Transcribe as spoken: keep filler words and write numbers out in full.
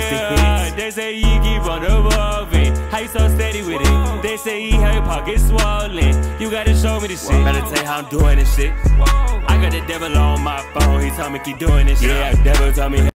Yeah, they say he keep on evolving. How you so steady with it? They say he had your pockets swollen. You gotta show me this shit. Better tell you how I'm doing this shit. I got the devil on my phone. He told me keep doing this shit. Yeah, the devil told me.